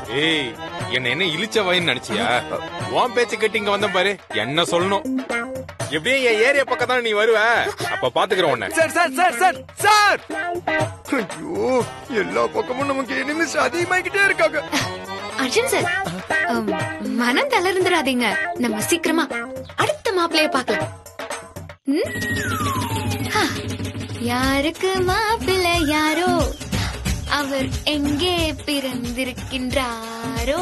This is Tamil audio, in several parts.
ஏய், என்ன இழிச்ச வாயின்னு நினைச்சியா? உன் பேச்சு கேட்டு இங்க வந்த பாரு, என்ன சொல்லணும்? எப்படியும் என் ஏரியா பக்கம் தான் நீ வருவ, அப்ப பாத்துக்கிறேன் உன்னை. Sir sir sir sir sir, ஐயோ எல்லா பக்கமும் நமக்கு எனிமிஸ் அதிகமாகிட்டே இருக்காங்க. அர்ஜுன் சார், மனம் தளர்ந்துடாதீங்க. நம்ம சீக்கிரமா அடுத்த மாப்பிள்ளைய பார்க்கலாம். யாருக்கு மாப்பிள்ளை யாரோ, அவர் எங்கே பிறந்திருக்கின்றாரோ.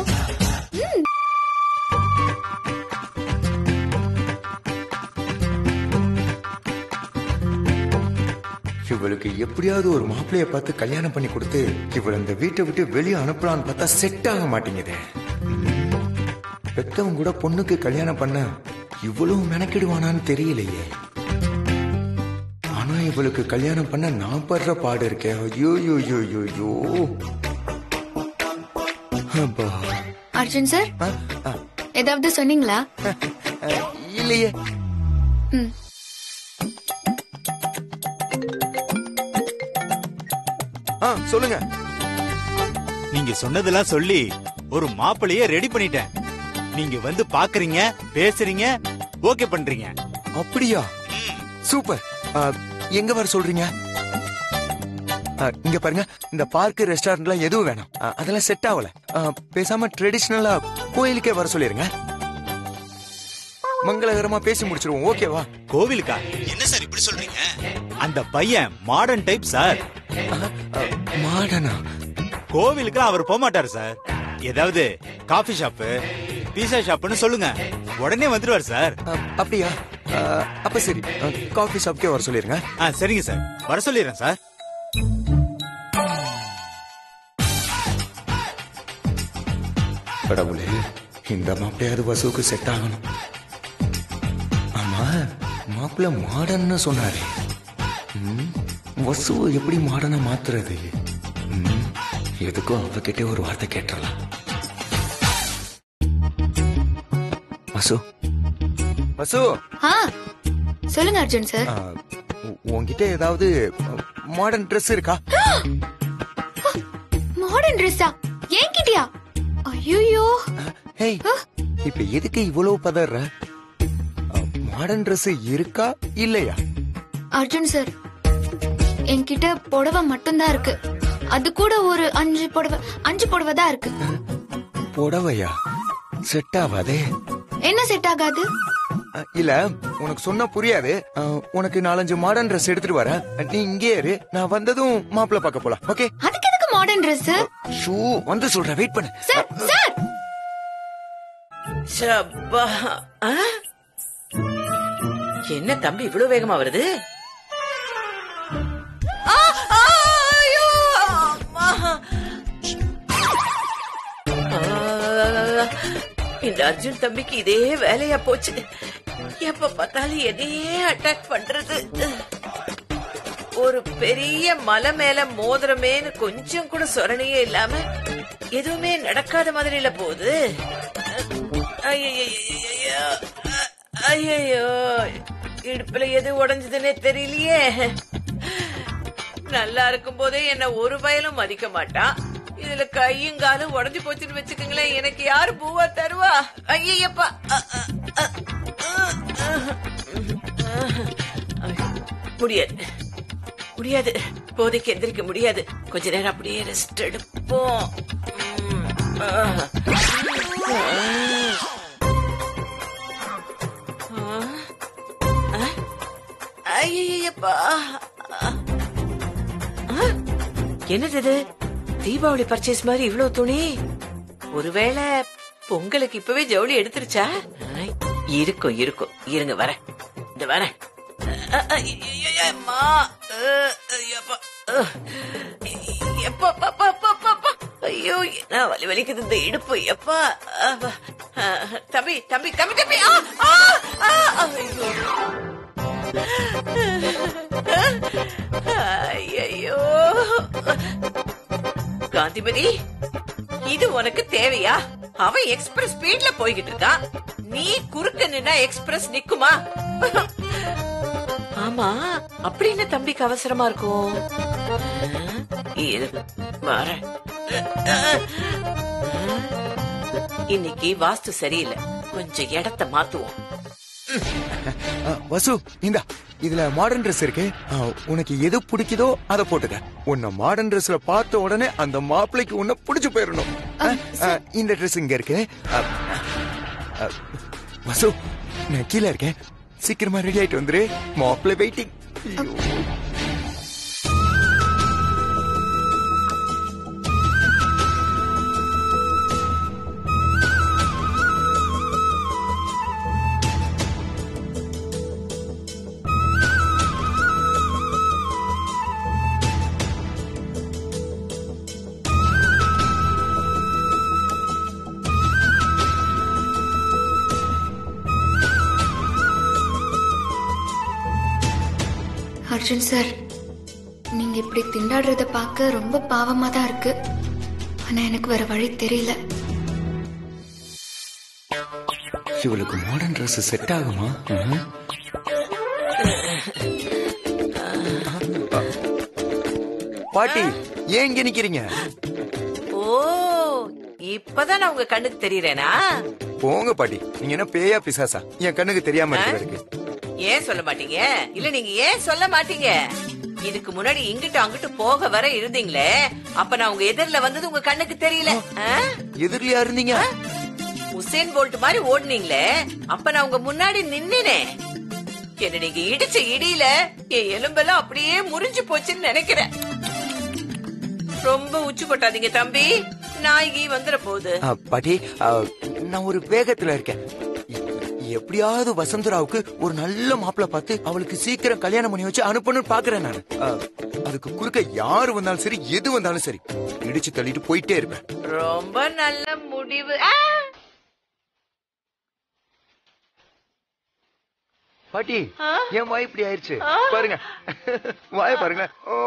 இவளுக்கு எப்படியாவது ஒரு மாப்பிள்ளைய பார்த்து கல்யாணம் பண்ணி கொடுத்து இவள் இந்த வீட்டை விட்டு வெளியே அனுப்பலான்னு பார்த்தா செட் ஆக மாட்டேங்குது. பெத்தவங்க கூட பொண்ணுக்கு கல்யாணம் பண்ண இவ்வளவு மெனக்கிடுவானான்னு தெரியலையே. ஆனா இவளுக்கு கல்யாணம் பண்ண நான் படுற பாடு இருக்கேன். ஐயோ யோ யோ யோ யோ. அர்ஜுன் சார், ஏதாவது சொன்னீங்களா? இல்லையே. சொல்லுங்க. நீங்க சொன்னதெல்லாம் சொல்லி ஒரு மாப்பிளைய ரெடி பண்ணிட்டேன். நீங்க வந்து பாக்குறீங்க, பேசுறீங்க, ஓகே பண்றீங்க. அப்படியா? சூப்பர். எங்க வர சொல்றீங்க? இங்க பாருங்க, இந்த பார்க் ரெஸ்டாரண்ட்லாம் எதுவும் வேணாம், அதெல்லாம் செட் ஆகல. பேசாம ட்ரெடிஷனலா கோயிலுக்கே வர சொல்லிருங்க. மங்களகரமா பேசி முடிச்சிருவோம். ஓகேவா? கோவிலுக்கா? என்ன சார் இப்படி சொல்றீங்க? அந்த பையன் மாடர்ன் டைப் சார். மாடனா? கோவிலுக்கு அவர் போக மாட்டாரு சார். ஏதாவது காஃபி ஷாப்பு, பீஸா ஷாப்னு சொல்லுங்க, உடனே வந்துருவாரு சார். அப்படியா? அப்ப சரி, காஃபி ஷாப்க்கே வர சொல்லிருங்க. சரிங்க சார், வர சொல்லிடுறேன் சார். கடவுளே, இந்த மாப்பிள்ளையாவது வசுவுக்கு செட் ஆகணும். ஆமா, மாப்பிள்ள மாடர்ன்னு சொன்னாரு. வசுவை எப்படி மாடர்னா மாத்துறது? எதுக்கும் அவகிட்ட ஒரு வார்த்தை கேட்டுறலாம். வசு, வசு. சொல்லுங்க அர்ஜுன் சார். உன்கிட்ட ஏதாவது மாடர்ன் ட்ரெஸ் இருக்கா? மாடர்ன் ட்ரெஸ்ஸா? என்கிட்டயா? ஐயோ, இப்ப எதுக்கு இவ்வளவு பதற? மாடர்ன் ட்ரெஸ் இருக்கா இல்லையா? அர்ஜுன் சார், என்கிட்ட புடவை மட்டும்தான் இருக்கு. அது கூட ஒரு 5 புடவை தான் இருக்கு. புடவையா? செட் ஆகாதே. என்ன செட் ஆகாது? இல்ல, உனக்கு சொன்னா புரியாது. உனக்கு 4-5 மாடர்ன் ட்ரெஸ் எடுத்துட்டு வர, நீ இங்கே இரு. நான் வந்ததும் மாப்பிள்ள பார்க்க போலாம். ஓகே? அதுக்கு எதுக்கு மாடர்ன் ட்ரெஸ்? ஷூ வந்து சொல்ற, வெயிட் பண்ணு. சார் சார், சப்பா, என்ன தம்பி இவ்வளவு வேகமா வருது? இந்த அர்ஜுன் தம்பிக்கு இதே வேலையா போச்சு. எப்ப பார்த்தாலும் எதையே அட்டாக் பண்றது. ஒரு பெரிய மலை மேல மோதிரமேன்னு கொஞ்சம் கூட சொரணையே இல்லாம எதுவுமே நடக்காத மாதிரில போகுது. ஐயோ, இடுப்புல எது உடைஞ்சதுன்னே தெரியலையே. நல்லா இருக்கும் போதே என்ன ஒரு பயலும் மதிக்க மாட்டான். இதுல கையும் காலும் உடஞ்சு போச்சுன்னு வச்சுக்கோங்களேன், எனக்கு யாரு பூவா தருவா? ஐயப்பா, முடியாது முடியாது, போதைக்கு எந்திரிக்க முடியாது. கொஞ்ச நேரம் அப்படியே ரெஸ்ட் எடுப்போம். ஐயப்பா, என்னது தீபாவளி பர்ச்சேஸ் மாதிரி இவ்வளவு துணி? ஒருவேளை பொங்கலுக்கு இப்பவே ஜவுளி எடுத்துருச்சா? இருக்கும் இருக்கும், இருங்க வரேன், இந்த வரேன். ஐயோ, என்ன வலி வலிக்குது இந்த இடுப்பு. எப்பா தம்பி தம்பி தம்பி தம்பி, ஐயோ காந்திமதி, இது உனக்கு தேவையா? அவன் எக்ஸ்பிரஸ் ஸ்பீட்ல போய்கிட்டு இருக்கான், நீ குறுக்க நின்னா எக்ஸ்பிரஸ் நிக்குமா? ஆமா, அப்படின்னு தம்பிக்கு அவசரமா இருக்கும். வரேன். இன்னைக்கு வாஸ்து சரியில்லை, கொஞ்சம் இடத்த மாத்துவோம். வசு இந்தா இதுல மாடர்ன் ட்ரெஸ் இருக்கு. உனக்கு எது பிடிக்குதோ அதை போட்டுக்க. உன்னை மாடர்ன் ட்ரெஸ்ல பார்த்த உடனே அந்த மாப்பிள்ளைக்கு உன்னை பிடிச்சு போயிடணும். இந்த ட்ரெஸ் இங்க இருக்கு. வசு நான் கீழே இருக்கேன், சீக்கிரமா ரெடி ஆயிட்டு வந்துரு. மாப்பிள்ளை வெயிட்டிங். அர்ஜுன் சார், நீங்க இப்படி திண்டாடுறத பார்க்க ரொம்ப பாவமா தான் இருக்கு. ஆனா எனக்கு வேற வழி தெரியல. இவளுக்கு மாடர்ன் ட்ரெஸ் செட் ஆகுமா? பாட்டி ஏன் இங்க நிக்கிறீங்க? ஓ, இப்பதான் நான் உங்க கண்ணுக்கு தெரியறேனா? போங்க பாட்டி, நீங்க என்ன பேயா பிசாசா என் கண்ணுக்கு தெரியாம இருக்கு? ஏன் சொல்ல மாட்டீங்க? இல்ல நீங்க ஏன் சொல்ல மாட்டீங்க? இதுக்கு முன்னாடி இங்கிட்டு அங்கிட்டு போக வர இருந்தீங்களே, அப்ப நான் உங்க எதிரில வந்தது உங்க கண்ணுக்கு தெரியல? எதிரியா இருந்தீங்க? உசேன் போல்ட் மாதிரி ஓடுனீங்களே, அப்ப நான் உங்க முன்னாடி நின்னேனே. என்ன நீங்க இடிச்ச இடியில என் எலும்பெல்லாம் அப்படியே முறிஞ்சு போச்சுன்னு நினைக்கிறேன். ரொம்ப உச்சி கொட்டாதீங்க தம்பி, நாய்கி வந்துட போகுது. பாட்டி நான் ஒரு வேகத்துல இருக்கேன். எப்படியாவது வசந்தராவுக்கு ஒரு நல்ல மாப்பிள்ள பார்த்து அவளுக்கு சீக்கிரம் கல்யாணம் பண்ணி வச்சு அனுப்பணும்னு பாக்குறேன் நான். அதுக்கு குறுக்க யாரு வந்தாலும் சரி, எது வந்தாலும் சரி, இடிச்சு தள்ளிட்டு போயிட்டே இருப்பேன். ரொம்ப நல்ல முடிவு. பாட்டி என் வாய் இப்படி ஆயிடுச்சு பாருங்க, வாய பாருங்க.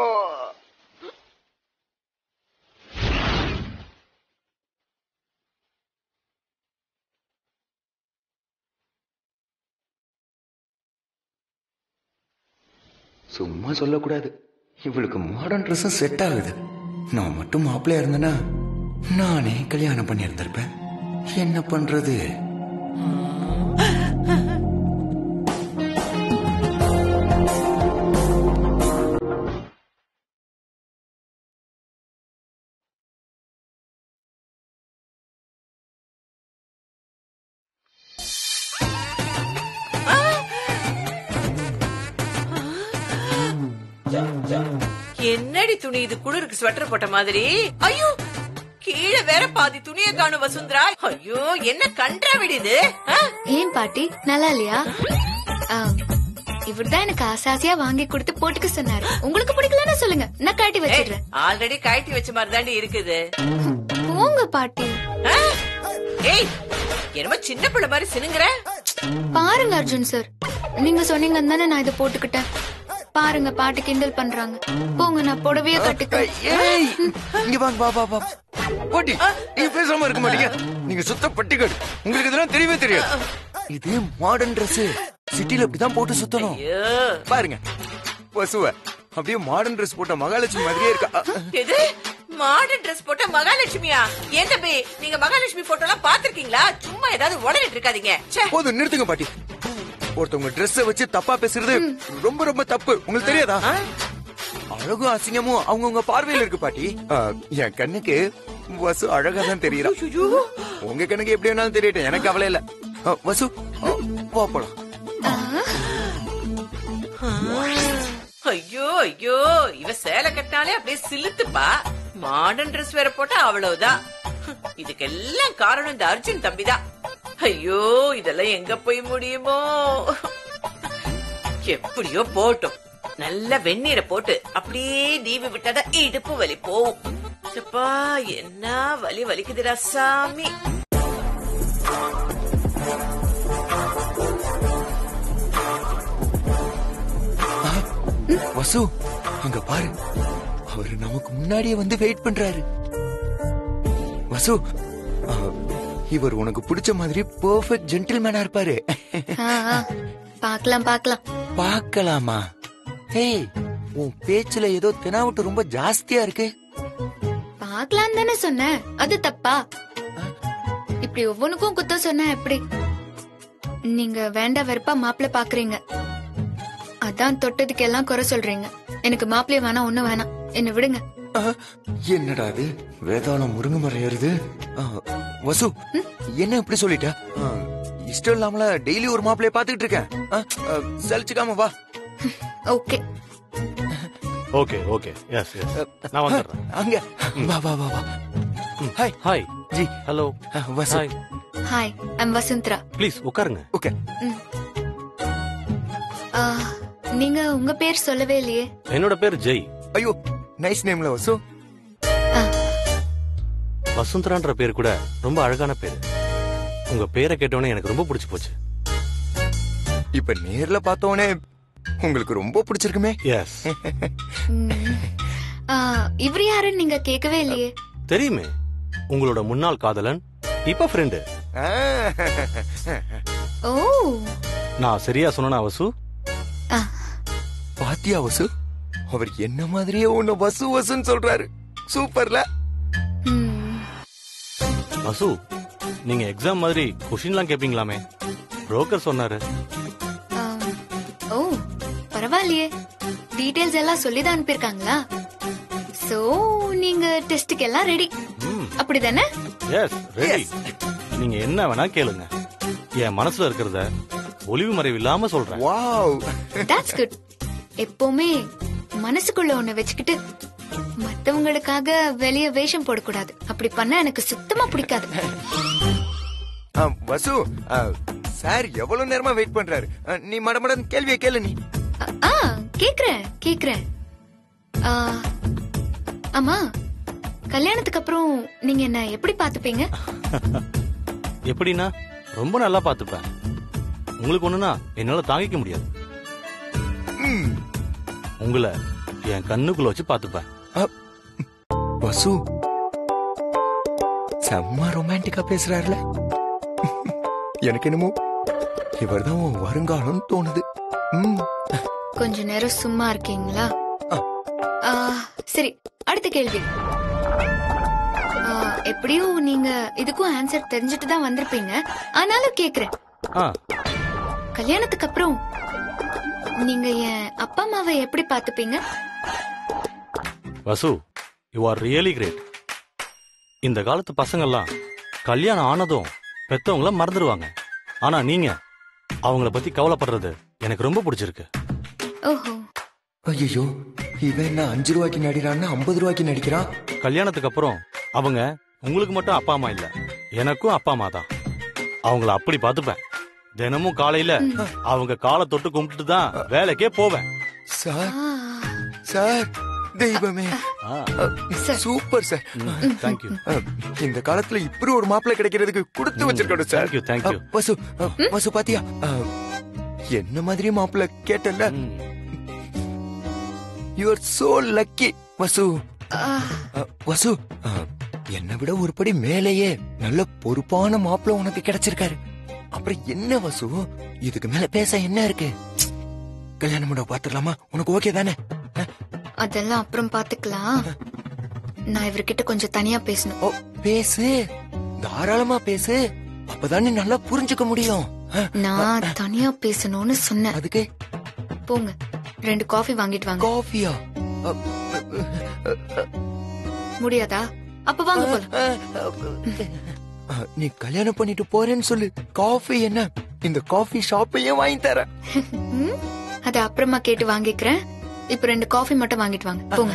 சும்மா சொல்லக்கூடாது, இவளுக்கு மாடர்ன் ட்ரெஸ்ஸும் செட் ஆகுது. நான் மட்டும் மாப்பிள்ளையா இருந்தேன்னா நானே கல்யாணம் பண்ணி இருந்திருப்பேன். என்ன பண்றது? என்னடி துணி இது? குளிருக்கு ஸ்வெட்டர் போட்ட மாதிரி. ஐயோ, கீழே வேற பாதி துணியை காணும் வசுந்தரா. ஐயோ, என்ன கன்றாவிடி இது? ஏன் பாட்டி நல்லா இல்லையா? இவர்தான் எனக்கு ஆசாசியா வாங்கி கொடுத்து போட்டுக்க சொன்னாரு. உங்களுக்கு பிடிக்கலன்னு சொல்லுங்க, நான் கட்டி வச்சிடுறேன். ஆல்ரெடி கட்டி வச்ச மாதிரி தாண்டி இருக்குது. போங்க பாட்டி. ஏய், என்னமோ சின்ன பிள்ளை மாதிரி சினுங்குற. பாருங்க அர்ஜுன் சார், நீங்க சொன்னீங்கன்னு தானே நான் இதை போட்டுக்கிட்டேன். பாருங்க பாட்டி கிண்டல் பண்றாங்க. போங்க, நான் புடவைய கட்டுக்க. இங்க வாங்க, வா வா வா. பாட்டி நீங்க பேசாம இருக்க மாட்டீங்க, நீங்க சுத்த பட்டிக்காடு, உங்களுக்கு இதெல்லாம் தெரியவே தெரியாது. இது மாடர்ன் ட்ரெஸ், சிட்டில இப்படிதான் போட்டு சுத்தணும். பாருங்க பசுவ அப்படியே மாடர்ன் ட்ரெஸ் போட்ட மகாலட்சுமி மாதிரியே இருக்கா. எது மாடர்ன் ட்ரெஸ் போட்ட மகாலட்சுமியா? ஏன் தம்பி, நீங்க மகாலட்சுமி போட்டோ எல்லாம் பாத்திருக்கீங்களா? சும்மா ஏதாவது உடனிட்டு இருக்காதீங்க. போதும், நிறுத்துங்க பாட்டி. ஒருத்தவங்க ட்ரெஸ் வச்சு தப்பா பேசுறது ரொம்ப ரொம்ப தப்பு, உங்களுக்கு தெரியாதா? அழகும் அசிங்கமும் அவங்கவுங்க பார்வையில இருக்கு பாட்டி. என் கண்ணுக்கு வசு அழகா தான் தெரியறா. உங்க கண்ணுக்கு எப்படி வேணாலும் தெரியட்டும், எனக்கு கவலை இல்ல. வசு போலாம். ஐயோ ஐயோ, இவ சேலை கட்டினாலே அப்படியே சிலுத்துப்பா. மாடர்ன் ட்ரெஸ் வேற போட்டா அவ்வளவுதான். இதுக்கெல்லாம் காரணம் இந்த அர்ஜுன் தம்பிதான். ஐயோ, இதெல்லாம் எங்க போய் முடியுமோ? எப்படியோ போட்டும், நல்ல வெந்நீரை போட்டு அப்படியே நீவி விட்டாதான் இடுப்பு வலி போகும். அப்பா, என்ன வலி வலிக்குதுடா சாமி. வசு அங்க பாரு, அவரு நமக்கு முன்னாடியே வந்து வெயிட் பண்றாரு. வசு, இவர் உனக்கு பிடிச்ச மாதிரி பெர்ஃபெக்ட் ஜென்டில்மேனா இருப்பாரு. பாக்கலாம் பாக்கலாம். பாக்கலாமா? ஏய், உன் பேச்சுல ஏதோ தெனாவட்டு ரொம்ப ஜாஸ்தியா இருக்கு. பாக்கலாம் தானே சொன்னேன், அது தப்பா? இப்படி ஒவ்வொன்னுக்கும் குத்தம் சொன்னா எப்படி? நீங்க வேண்டா வெறுப்பா மாப்பிள்ள பாக்குறீங்க, அதான் தொட்டதுக்கு எல்லாம் குறை சொல்றீங்க. எனக்கு மாப்பிள்ளைய வேணாம், ஒண்ணு வேணாம், என்ன விடுங்க. என்னடா அது வேதாளம் முருங்க மறையறது? வசு என்ன இப்படி சொல்லிட்ட? இஷ்டம் இல்லாமல டெய்லி ஒரு மாப்பிளைய பாத்துக்கிட்டு இருக்கேன். சலிச்சுக்காம வா. Okay okay okay yes yes நான் வந்துடுறேன். அங்க வா வா வா வா. Hi hi ji. Hello Vasu. Hi hi, I'm Vasundhara. Please உட்காருங்க. ஓகே. நீங்க உங்க பேர் சொல்லவே இல்லையே. என்னோட பேர் ஜெய். ஐயோ நைஸ் நேம்ல வசு. வசுந்தரான்ற பேர் கூட ரொம்ப அழகான பேரு. உங்க பேரை கேட்டோன்னே எனக்கு ரொம்ப பிடிச்சு போச்சு. இப்ப நேர்ல பார்த்தோனே உங்களுக்கு ரொம்ப பிடிச்சிருக்குமே. எஸ். இவர் யாருன்னு நீங்க கேட்கவே இல்லையே. தெரியுமே, உங்களோட முன்னாள் காதலன், இப்ப ஃப்ரெண்டு. ஓ, நான் சரியா சொன்னா வசு? பாத்தியா வசு, அவர் என்ன மாதிரியே உன்னை வசு வசுன்னு சொல்றாரு. சூப்பர்ல. வசு, நீங்க எக்ஸாம் மாதிரி கொஸ்டின்லாம் கேப்பீங்களாமே, புரோக்கர் சொன்னாரு. ஓ பரவாயில்லையே, டீடைல்ஸ் எல்லாம் சொல்லிதான் அனுப்பியிருக்காங்களா? சோ நீங்க டெஸ்டுக்கு எல்லாம் ரெடி அப்படிதானே? Yes ready. நீங்க என்ன வேணா கேளுங்க, என் மனசுல இருக்கிறத ஒளிவு மறைவு இல்லாம சொல்றேன். Wow, that's good. எப்பவுமே மனசுக்குள்ள ஒண்ணு வச்சுக்கிட்டு மத்தவங்களுக்காக வெளிய வேஷம் போடக்கூடாது. அப்படி பண்ணா எனக்கு சுத்தமா பிடிக்காது. வசு, சார் எவ்வளவு நேரமா வெயிட் பண்றாரு. நீ மடமடன் கேள்வியை கேளு. நீ கேக்குறேன். ஆமா, கல்யாணத்துக்கு அப்புறம் நீங்க என்ன எப்படி பாத்துப்பீங்க? எப்படின்னா ரொம்ப நல்லா பாத்துப்பேன். உங்களுக்கு ஒண்ணுனா என்னால தாங்கிக்க முடியாது. உங்களை என் கண்ணுக்குள்ள வச்சு பாத்துப்பேன். வசு செம்ம ரொமான்டிக்கா பேசுறாருல. எனக்கு என்னமோ இவர்தான் உன் வருங்காலம் தோணுது. கொஞ்ச நேரம் சும்மா இருக்கீங்களா? சரி, அடுத்த கேள்வி. எப்படியும் நீங்க இதுக்கும் ஆன்சர் தெரிஞ்சுட்டு தான் வந்திருப்பீங்க, ஆனாலும் கேக்குறேன். கல்யாணத்துக்கு அப்புறம் நீங்க என் அப்பா அம்மாவை எப்படி பாத்துப்பீங்க? Vasu, you are really great. இந்த காலத்து பசங்கள்லாம் கல்யாணம் ஆனதும் பெத்தவங்கள மறந்துடுவாங்க. ஆனா நீங்க அவங்கள பத்தி கவலைப்படுறது எனக்கு ரொம்ப பிடிச்சிருக்கு. ஓஹோ. ஐயோ, இவன் என்ன 5 ரூபாய்க்கு நடிக்கிறான்னு 50 ரூபாய்க்கு நடிக்கிறான். கல்யாணத்துக்கு அப்புறம் அவங்க உங்களுக்கு மட்டும் அப்பா அம்மா இல்ல, எனக்கும் அப்பா அம்மா தான். அவங்கள அப்படி பாத்துப்பேன். தினமும் காலையில அவங்க காலை தொட்டு கும்பிட்டு தான் வேலைக்கே போவேன். சார் சார், தெய்வமே, சூப்பர் சார். தேங்க்யூ. இந்த காலத்துல இப்படி ஒரு மாப்பிள்ளை கிடைக்கிறதுக்கு கொடுத்து வச்சிருக்கணும் சார். தேங்க்யூ. வசு, வசு பாத்தியா, என்ன மாதிரி மாப்பிள்ளை கேட்டல. You are so lucky Vasu. Vasu, என்னை விட ஒரு படி மேலேயே நல்ல பொறுப்பான மாப்பிள்ளை உனக்கு கிடைச்சிருக்காரு. அப்புறம் என்ன வசு, இதுக்கு மேல பேச என்ன இருக்கு? கல்யாணம் பண்ண பாத்துக்கலாமா? உனக்கு ஓகே தானே? அதெல்லாம் அப்புறம் பாத்துக்கலாம். நான் இவர்கிட்ட கொஞ்சம் தனியா பேசணும். ஓ, பேசு, தாராளமா பேசு. அப்பதான் நீ நல்லா புரிஞ்சுக்க முடியும். நான் தனியா பேசணும்னு சொன்னேன். அதுக்கு போங்க, 2 காஃபி வாங்கிட்டு வாங்க. காஃபியா? முடியாதா? அப்ப வாங்க போலாம். நீ கல்யாணம் பண்ணிட்டு போறேன்னு சொல்லு. காஃபி என்ன, இந்த காஃபி ஷாப்பையே வாங்கி தரேன். அத அப்புறமா கேட்டு வாங்கிக்கிறேன். இப்ப 2 காஃபி மட்டும் வாங்கிட்டு வாங்க, போங்க.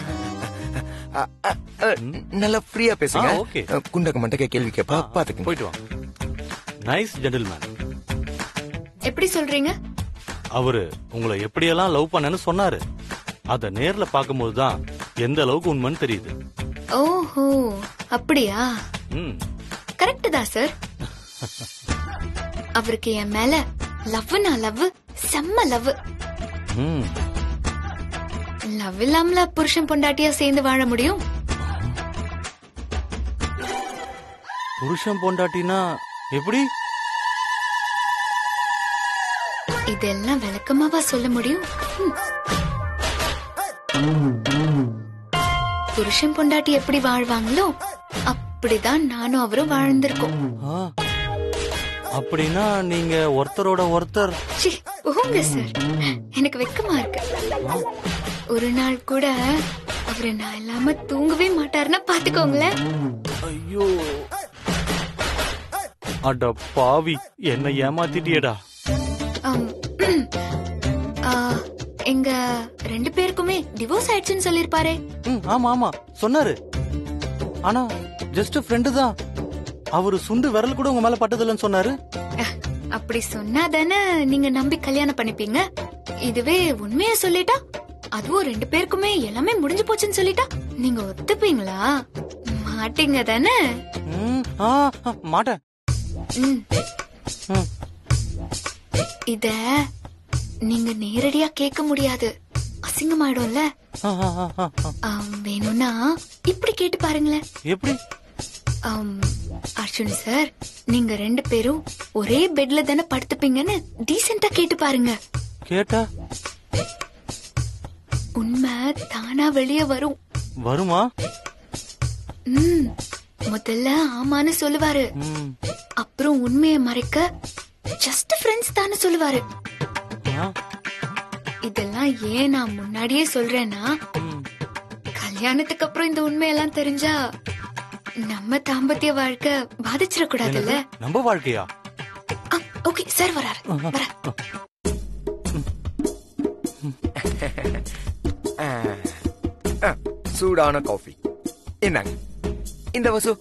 நல்லா ஃப்ரீயா பேசுங்க. ஓகே. குண்டக்க மண்டக்க கேள்வி கேப்பா, பாத்துக்கங்க. போயிட்டு வாங்க. Nice gentleman. எப்படி சொல்றீங்க? அவரு உங்களை எப்படியெல்லாம் லவ் பண்ணேன்னு சொன்னாரு. அத நேர்ல பாக்கும்போது தான் எந்த அளவுக்கு உண்மைன்னு தெரியுது. ஓஹோ, அப்படியா? கரெக்ட் தான் சார். அவருக்கு என் மேல லவ்னா லவ், செம்ம லவ். லவ் இல்லாமல புருஷன் பொண்டாட்டியா சேர்ந்து வாழ முடியும்? புருஷன் பொண்டாட்டினா எப்படி? இதெல்லாம் விளக்கமாவா சொல்ல முடியும்? புருஷன் பொண்டாட்டி எப்படி வாழ்வாங்களோ அப்படிதான் நானும் அவரும் வாழ்ந்திருக்கோம். ஆ, அப்படின்னா நீங்க ஒருத்தரோட ஒருத்தர். ச்சீ, போங்க சார், எனக்கு வெக்கமா இருக்கு. ஒரு நாள் கூட அவரு நான் இல்லாம தூங்கவே மாட்டாருன்னா பாத்துக்கோங்களேன். ஐயோ, அட பாவி, என்ன ஏமாத்திட்டியடா. ஆம், ஆ, எங்க 2 பேருக்குமே டிவோர்ஸ் ஆயிடுச்சுன்னு சொல்லிருப்பாரே. ஆமா ஆமா சொன்னாரு. ஆனா ஜஸ்ட் ஃப்ரெண்டு தான். அவரு சுண்டு விரல் கூட உங்க மேல பட்டதில்லன்னு சொன்னாரு. அப்படி சொன்னாதானே நீங்க நம்பி கல்யாணம் பண்ணிப்பீங்க. இதுவே உண்மையா சொல்லிட்டா, அதுவும் 2 பேருக்குமே எல்லாமே முடிஞ்சு போச்சுன்னு சொல்லிட்டா நீங்க ஒத்துப்பீங்களா? மாட்டீங்க தானே? மாட்டேன். இத நீங்க நேரடியா கேட்க முடியாது, அசிங்கமாயிடும்ல. வேணும்னா இப்படி கேட்டு பாருங்களேன். எப்படி? அர்ஜுன் சார், நீங்க 2 பேரும் ஒரே பெட்ல தானே படுத்துப்பீங்கன்னு டீசெண்டா கேட்டு பாருங்க. கேட்டா உண்மை தானா வெளியே வரும். வருமா? முதல்ல ஆமான்னு சொல்லுவாரு, அப்புறம் உண்மையை மறைக்க ஜஸ்ட் ஃப்ரெண்ட்ஸ் தானே சொல்லுவாரு. இதெல்லாம் ஏன் நான் முன்னாடியே சொல்றேன்னா, கல்யாணத்துக்கு அப்புறம் இந்த உண்மையெல்லாம் தெரிஞ்சா நம்ம தாம்பத்திய வாழ்க்கை பாதிச்சிடக்கூடாதுல்ல. நம்ம வாழ்க்கையா? ஓகே சார், வராரு. சூடான காஃபி என்னங்க இந்த வசு.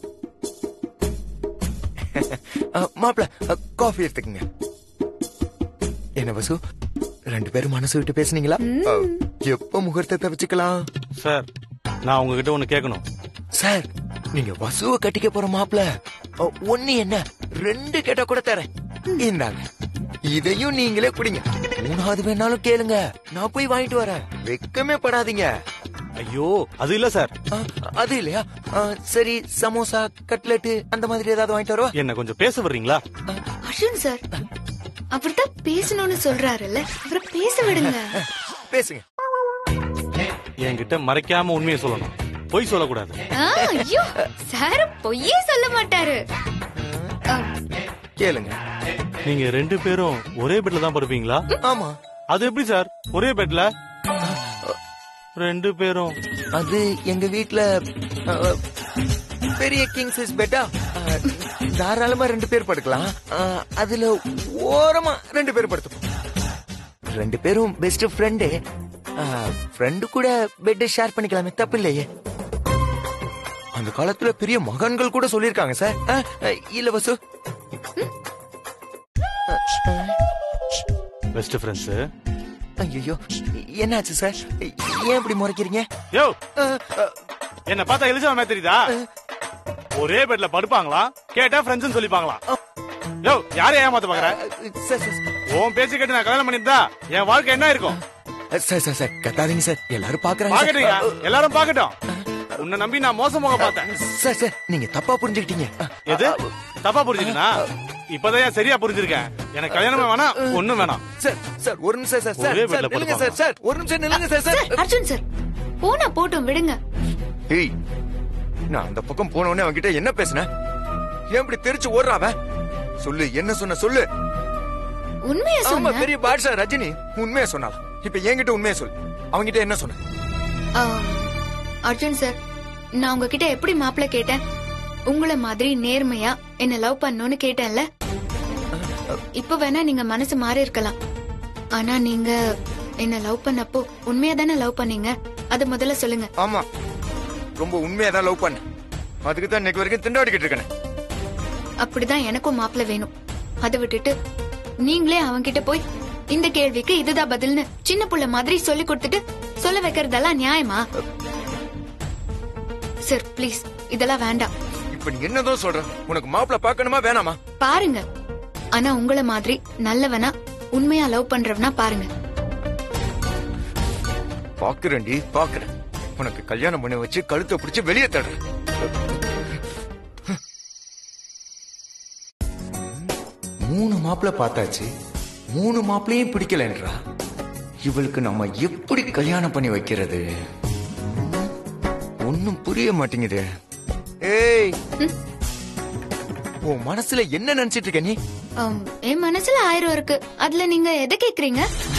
மாப்பிள காஃபி எடுத்துக்கங்க. என்ன வசு, 2 பேரும் மனசு விட்டு பேசுனீங்களா? எப்ப முகூர்த்தத்தை வச்சுக்கலாம்? சார், நான் உங்ககிட்ட ஒண்ணு கேட்கணும். சார், நீங்க வசுவை கட்டிக்க போற மாப்பிள, ஒண்ணு என்ன 2 கேட்டா கூட தரேன். இந்தாங்க, இதையும் நீங்களே குடிங்க. 3வது வேணாலும் கேளுங்க, நான் போய் வாங்கிட்டு வரேன். வெக்கமே படாதீங்க. ஐயோ, அது இல்ல சார். அது இல்லையா? சரி, சமோசா, கட்லெட் அந்த மாதிரி ஏதாவது வாங்கிட்டு வரவா? என்ன கொஞ்சம் பேச வர்றீங்களா? அர்ஜுன் சார், அவர்தான் பேசணும்னு சொல்றாருல்ல, அவரை பேச விடுங்க. பேசுங்க. என்கிட்ட மறைக்காம உண்மையை சொல்லணும், பொய் சொல்லக்கூடாது. ஐயோ, சார் பொய்யே சொல்ல மாட்டாரு. கேளுங்க. நீங்க 2 பேரும் ஒரே பெட்ல தான் படுப்பீங்களா? ஆமா. அது எப்படி சார் ஒரே பெட்ல 2 பேரும்? அது எங்க வீட்ல பெரிய கிங் சைஸ் பெட்டா, தாராளமா 2 பேர் படுக்கலாம். அதுல ஓரமா 2 பேர் படுத்துப்போம். 2 பேரும் பெஸ்ட் ஃப்ரெண்டு. ஃப்ரெண்டு கூட பெட் ஷேர் பண்ணிக்கலாமே, தப்பு இல்லையே. அந்த காலத்துல பெரிய மகான்கள் கூட சொல்லிருக்காங்க சார். இல்ல வசு? Best friends. ஐயோ, என்னாச்சு சார்? ஏன் இப்படி முறைக்கிறீங்க? யோ, என்ன பார்த்தா எலிஜாமா தெரியுதா? ஒரே பெட்ல படுப்பாங்களா? கேட்டா ஃப்ரெண்ட்ஸ் சொல்லிப்பாங்களா? யோ, யாரையும் ஏமாத்த பாக்குற? உன் பேச்சு கேட்டு நான் கல்யாணம் பண்ணிருந்தா என் வாழ்க்கை என்ன இருக்கும்? சார் சார் சார், கத்தாதீங்க சார், எல்லாரும் பாக்குறாங்க. பாக்கட்டீங்க, எல்லாரும் பாக்கட்டும். உன்னை நம்பி நான் மோசமாக பார்த்தேன். சார் சார், நீங்க தப்பா புரிஞ்சுக்கிட்டீங்க. எது தப்பா புரிஞ்சுக்கிட்டா? இப்பதான் சரியா புரிஞ்சிருக்கேன். எனக்கு கல்யாணமே வேணாம், ஒண்ணும் வேணாம். சார் சார், ஒரு நிமிஷம் சார். சார் நில்லுங்க சார். சார் ஒரு நிமிஷம் நில்லுங்க சார். சார் அர்ஜுன் சார், போனா போட்டும் விடுங்க. ஏய், நான் அந்த பக்கம் போன உடனே அவன்கிட்ட என்ன பேசுனேன்? ஏன் இப்படி தெரிச்சு ஓடுறாவ? சொல்லு, என்ன சொன்ன சொல்லு. உண்மையா ஆமா, சொன்ன? பெரிய பாட்ஷா ரஜினி உண்மையா சொன்னால. இப்ப என்கிட்ட உண்மையா சொல்லு. அவங்கிட்ட என்ன சொன்ன? அர்ஜுன் சார், நான் உங்ககிட்ட எப்படி மாப்பிள்ள கேட்டேன்? உங்கள மாதிரி நேர்மையா என்ன லவ் பண்ணணும்னு கேட்டேன்ல. இப்ப வேணா நீங்க மனசு மாறி இருக்கலாம், ஆனா நீங்க என்ன லவ் பண்ணப்போ உண்மையா தானே லவ் பண்ணீங்க? அது முதல்ல சொல்லுங்க. ஆமா, ரொம்ப உண்மையா தான் லவ் பண்ண. அதுக்கு தான் இன்னைக்கு வரைக்கும் திண்டாடிக்கிட்டு இருக்கேன். அப்படிதான் எனக்கும் மாப்பிள்ள வேணும். அதை விட்டுட்டு நீங்களே அவன்கிட்ட போய் இந்த கேள்விக்கு இதுதான் பதில்னு சின்ன புள்ள மாதிரி சொல்லி கொடுத்துட்டு சொல்ல வைக்கிறதெல்லாம் நியாயமா? சார் ப்ளீஸ், இதெல்லாம் வேண்டாம். இப்ப நீ என்னதான் சொல்ற? உனக்கு மாப்பிள்ள பாக்கணுமா வேணாமா? பாருங்க, ஆனா உங்கள மாதிரி நல்லவனா உண்மையா லவ் பண்றவனா பாருங்க. பாக்குறேன்டி, பாக்குறேன். உனக்கு கல்யாணம் பண்ணி வச்சு கழுத்தை பிடிச்சு வெளியே தடுறேன். 3 மாப்பிள்ள பார்த்தாச்சு, 3 மாப்பிளையும் பிடிக்கலன்றா. இவளுக்கு நம்ம எப்படி கல்யாணம் பண்ணி வைக்கிறது? ஒன்னும் புரிய மாட்டேங்குது. ஏய் உன் மனசுல என்ன நினைச்சிட்டு இருக்க நீ? என் மனசுல 1000 இருக்கு. அதுல நீங்க எதை கேக்குறீங்க?